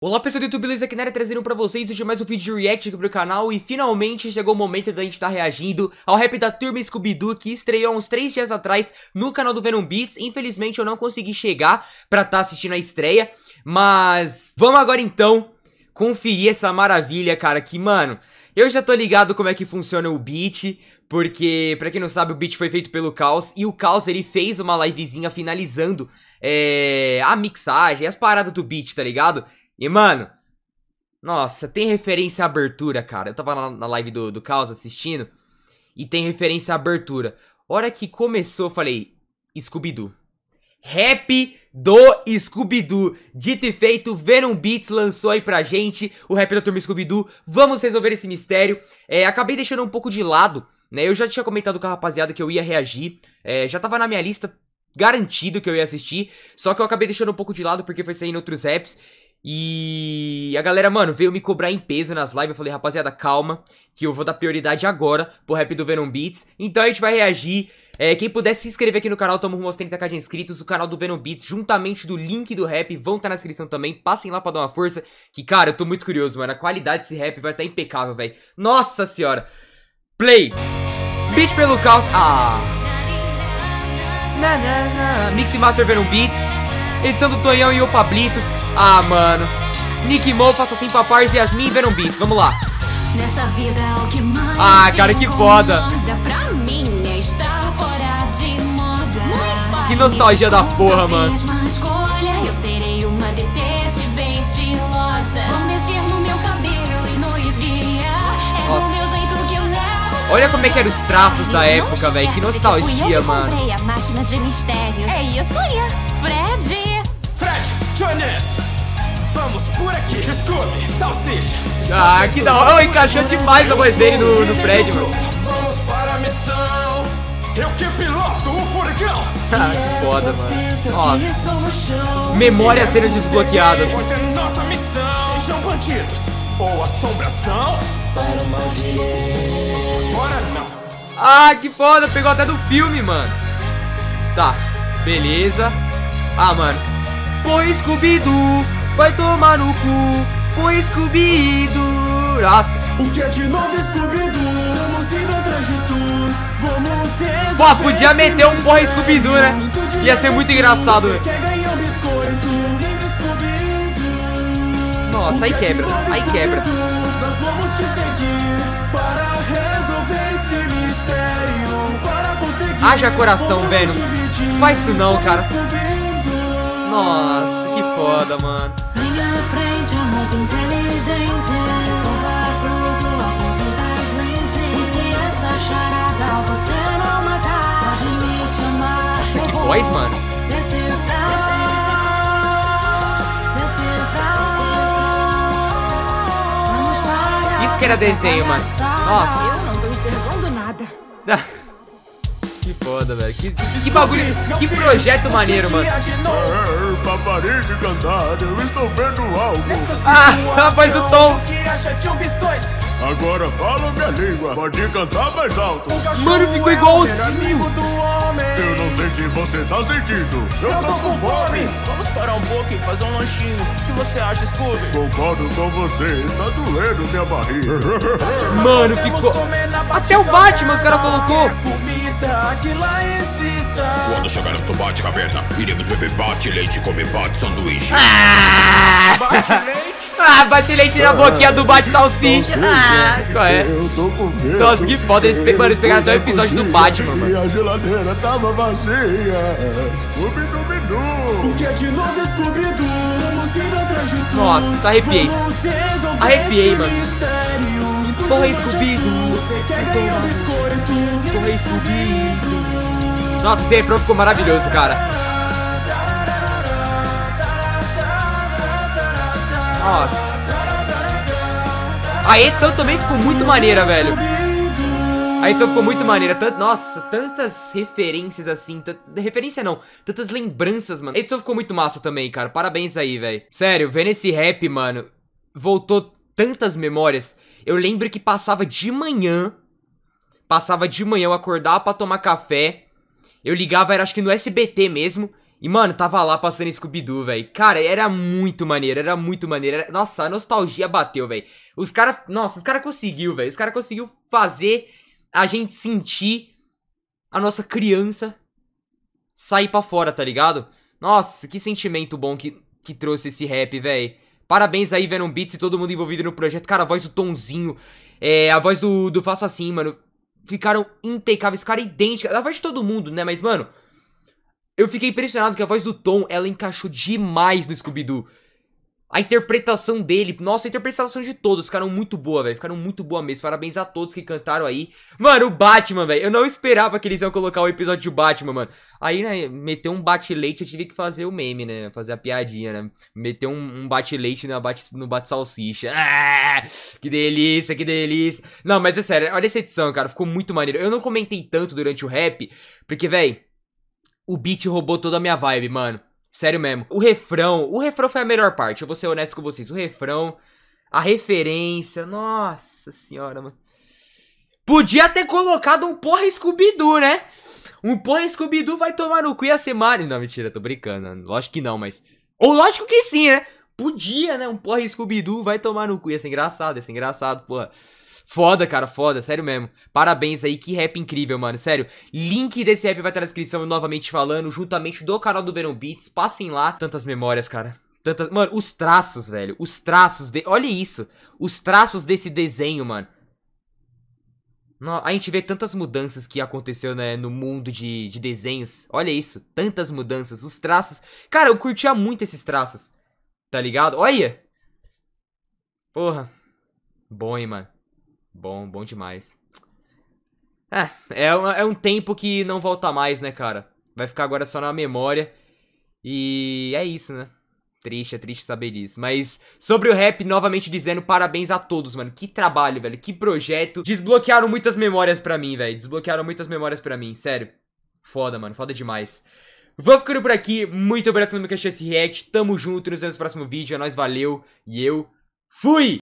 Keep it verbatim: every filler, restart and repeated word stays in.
Olá pessoal do YouTube, beleza? Aqui na área trazendo pra vocês hoje mais um vídeo de react aqui pro canal. E finalmente chegou o momento da gente estar reagindo ao rap da Turma Scooby-Doo, que estreou há uns três dias atrás no canal do Venom Beats. Infelizmente eu não consegui chegar pra estar assistindo a estreia, mas vamos agora então conferir essa maravilha, cara, que, mano, eu já tô ligado como é que funciona o beat, porque, pra quem não sabe, o beat foi feito pelo Caos, e o Caos, ele fez uma livezinha finalizando é, a mixagem, as paradas do beat, tá ligado? E, mano, nossa, tem referência à abertura, cara. Eu tava na, na live do, do Caos assistindo, e tem referência à abertura. Hora que começou, eu falei, Scooby-Doo. Rap do Scooby-Doo. Dito e feito, Venom Beats lançou aí pra gente o rap da Turma Scooby-Doo. Vamos resolver esse mistério. É, acabei deixando um pouco de lado, né? Eu já tinha comentado com a rapaziada que eu ia reagir. É, já tava na minha lista, garantido que eu ia assistir. Só que eu acabei deixando um pouco de lado porque foi saindo outros raps. E a galera, mano, veio me cobrar em peso nas lives. Eu falei, rapaziada, calma, que eu vou dar prioridade agora pro rap do Venom Beats. Então a gente vai reagir. É, quem puder se inscrever aqui no canal, tamo rumo aos trinta k de inscritos. O canal do Venom Beats, juntamente do link do rap, vão estar na descrição também. Passem lá pra dar uma força. Que, cara, eu tô muito curioso, mano. A qualidade desse rap vai estar impecável, velho. Nossa senhora. Play. Beat pelo Caos. Ah. Na, na, na. Mix e Master Venom Beats. Edição do Tonhão e o Pablitos. Ah, mano. Nick Mo, faça assim pra Pars, Yasmin e Venom Beats. Vamos lá. Nessa vida, o que mais ah, cara, que foda. Pra mim é estar fora de moda. Que nostalgia da porra, mano. Eu serei uma detetive estilosa. Vou mexer no meu cabelo e nos guiar. É o meu jeito que eu levo. Olha como é que eram os traços da época, velho. Que nostalgia, mano. Eu comprei a máquina de mistério. É isso aí, Fred. Fred, Jones, vamos por aqui. Scooby, Salsicha. Ah, que da hora. Oh, encaixou demais a voz dele no, no Fred, mano. Vamos para a missão. Eu que piloto o furgão. Ah, que foda, mano. Nossa. Memórias sendo desbloqueadas. Hoje é nossa missão. Sejam bandidos ou assombração. Para o mal direito. Agora não. Ah, que foda. Pegou até do filme, mano. Tá, beleza. Ah, mano. Põe Scooby-Doo, vai tomar no cu. Põe Scooby-Doo. Nossa. O que é de novo, Scooby-Doo? Vamos ir atrás de tu. Vamos resolver. Pô, podia meter um porra Scooby-Doo, né? Ia ser muito engraçado, velho. Nossa, aí quebra, aí quebra. Nós vamos te seguir para resolver esse mistério. Para conseguir. Haja coração, velho. Faz isso não, cara. Nossa, que foda, mano. Minha frente é mais inteligente. Salva tudo através das lentes. E se essa charada você não matar, pode me chamar. Nossa, que voz, mano. Decifrar, decifrar. Vamos parar. Isso que era desenho, mano. Nossa. Eu não tô enxergando nada. Que foda, velho. Que, que, que bagulho. Que projeto maneiro, mano. Pra parar de cantar, eu estou vendo algo. Ah, faz o tom. Agora fala minha língua. Pode cantar mais alto. Mano, ficou igualzinho. Eu não sei se você tá sentindo. Eu, eu tô, tô com fome. Vamos parar um pouco e fazer um lanchinho. O que você acha, Scooby? Concordo com você. Tá doendo minha barriga. Mano, ficou. Até o Batman os caras colocou. Quando chegar no bate caverna, iremos beber bate leite e comer bate sanduíche. Ah, bate leite? Ah, bate leite na boquinha do bate salsicha. Ah, qual é? Eu tô com medo. Nossa, que foda. Eles, mano, eles pegaram até o episódio do Batman, mano. E a geladeira tava vazia. Scooby-Doo. O que é de novo, Scooby-Doo? Vamos ir atrás de tu. Nossa, arrepiei. Arrepiei, mano. Porra, Scooby-Doo. Porra, Scooby-Doo. Nossa, esse refrão ficou maravilhoso, cara. Nossa. A edição também ficou muito maneira, velho. A edição ficou muito maneira. Tant... Nossa, tantas referências assim. Tant... Referência não, tantas lembranças, mano. A edição ficou muito massa também, cara. Parabéns aí, velho. Sério, vendo esse rap, mano, voltou tantas memórias. Eu lembro que passava de manhã. Passava de manhã, eu acordava pra tomar café. Eu ligava, era acho que no S B T mesmo. E, mano, tava lá passando Scooby-Doo, velho. Cara, era muito maneiro, era muito maneiro. Era... Nossa, a nostalgia bateu, velho. Os caras... Nossa, os caras conseguiu, velho. Os caras conseguiu fazer a gente sentir a nossa criança sair pra fora, tá ligado? Nossa, que sentimento bom que, que trouxe esse rap, velho. Parabéns aí, Venom Beats e todo mundo envolvido no projeto. Cara, a voz do Tonzinho, é, a voz do, do Faça Assim, mano. Ficaram impecáveis, ficaram idênticas. A voz de todo mundo, né? Mas, mano... Eu fiquei impressionado que a voz do Tom, ela encaixou demais no Scooby-Doo. A interpretação dele, nossa, a interpretação de todos ficaram muito boa, velho. Ficaram muito boa mesmo. Parabéns a todos que cantaram aí. Mano, o Batman, velho. Eu não esperava que eles iam colocar o episódio do Batman, mano. Aí, né, meteu um bate-leite, eu tive que fazer o meme, né? Fazer a piadinha, né? Meteu um, um bate-leite no bate, no bate-salsicha. Ah, que delícia, que delícia. Não, mas é sério, olha essa edição, cara. Ficou muito maneiro. Eu não comentei tanto durante o rap, porque, velho... O beat roubou toda a minha vibe, mano. Sério mesmo. O refrão, o refrão foi a melhor parte, eu vou ser honesto com vocês. O refrão, a referência, nossa senhora, mano. Podia ter colocado um porra Scooby-Doo, né? Um porra Scooby-Doo vai tomar no cu e ia ser Mario. Não, mentira, tô brincando. Lógico que não, mas... Ou lógico que sim, né? Podia, né? Um porra Scooby-Doo vai tomar no cu. Ia ser engraçado, ia ser engraçado, porra. Foda, cara, foda, sério mesmo. Parabéns aí, que rap incrível, mano, sério. Link desse rap vai estar na descrição, novamente falando, juntamente do canal do Venom Beats. Passem lá. Tantas memórias, cara. Tantas... Mano, os traços, velho. Os traços de... Olha isso. Os traços desse desenho, mano. A gente vê tantas mudanças que aconteceu, né, no mundo de, de desenhos. Olha isso, tantas mudanças. Os traços... Cara, eu curtia muito esses traços. Tá ligado? Olha. Porra. Bom, hein, mano. Bom, bom demais. É, é, um, é um tempo que não volta mais, né, cara? Vai ficar agora só na memória. E é isso, né? Triste, é triste saber disso. Mas sobre o rap, novamente dizendo parabéns a todos, mano. Que trabalho, velho. Que projeto. Desbloquearam muitas memórias pra mim, velho. Desbloquearam muitas memórias pra mim, sério. Foda, mano. Foda demais. Vou ficando por aqui. Muito obrigado por me assistir esse react. Tamo junto. Nos vemos no próximo vídeo. É nóis, valeu. E eu fui!